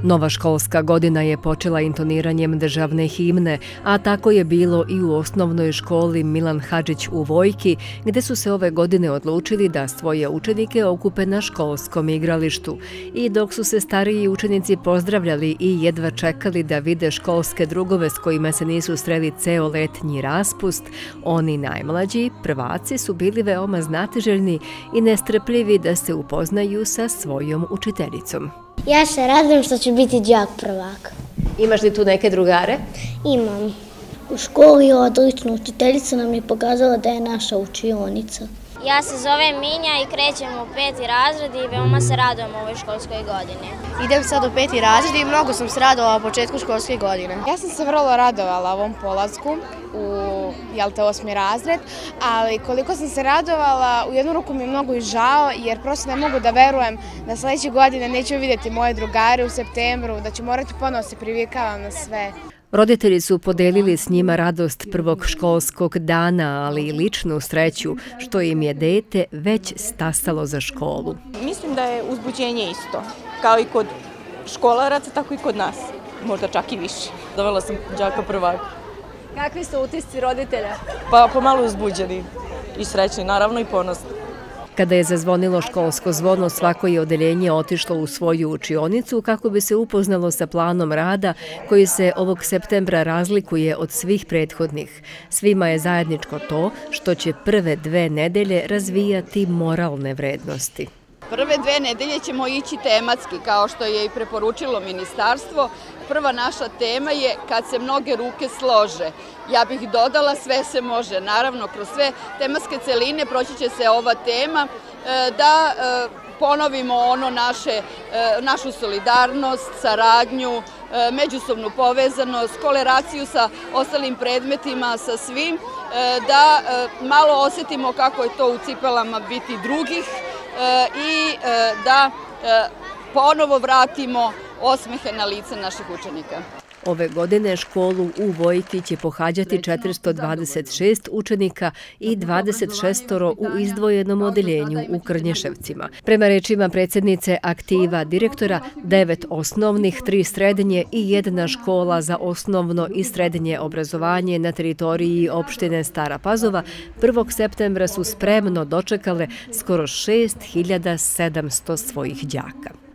Nova školska godina je počela intoniranjem državne himne, a tako je bilo i u osnovnoj školi Milan Hadžić u Vojki, gde su se ove godine odlučili da svoje učenike okupe na školskom igralištu. I dok su se stariji učenici pozdravljali i jedva čekali da vide školske drugove s kojima se nisu sreli ceo letnji raspust, oni najmlađi, prvaci, su bili veoma znatiželjni i nestrpljivi da se upoznaju sa svojom učiteljicom. Ja se radujem što ću biti đak prvak. Imaš li tu neke drugare? Imam. U školi odlična učiteljica nam je pokazala da je naša učionica. Ja se zovem Minja i krećem u 5. razred i veoma se radujem ovoj školskoj godini. Idem sad u 5. razred i mnogo sam se radovala početku školske godine. Ja sam se vrlo radovala ovom polasku u 8. razred, ali koliko sam se radovala, u jednu ruku mi je mnogo i žao, jer prosto ne mogu da verujem da sledeće godine neću vidjeti moje drugare u septembru, da ću morati ponovo se privikavam na sve. Roditelji su podelili s njima radost prvog školskog dana, ali i ličnu sreću, što im je dete već stasalo za školu. Mislim da je uzbuđenje isto, kao i kod školaraca, tako i kod nas, možda čak i više. Dovela sam đaka prvaka. Kakvi su utisci roditelja? Pa pomalo uzbuđeni i srećni, naravno i ponosni. Kada je zazvonilo školsko zvono, svako je odeljenje otišlo u svoju učionicu kako bi se upoznalo sa planom rada koji se ovog septembra razlikuje od svih prethodnih. Svima je zajedničko to što će prve 2 nedelje razvijati moralne vrednosti. Prve 2 nedelje ćemo ići tematski, kao što je i preporučilo ministarstvo. Prva naša tema je kad se mnoge ruke slože. Ja bih dodala sve se može. Naravno, kroz sve tematske celine proći će se ova tema da ponovimo ono našu solidarnost, saradnju, međusobnu povezanost, koleraciju sa ostalim predmetima, sa svim, da malo osetimo kako je to u cipelama biti drugih i da ponovo vratimo osmehe na lice naših učenika. Ove godine školu u Vojki će pohađati 426 učenika i 26 u izdvojenom odeljenju u Krnješevcima. Prema rečima predsjednice aktiva direktora, 9 osnovnih, 3 srednje i 1 škola za osnovno i srednje obrazovanje na teritoriji opštine Stara Pazova 1. septembra su spremno dočekale skoro 6700 svojih đaka.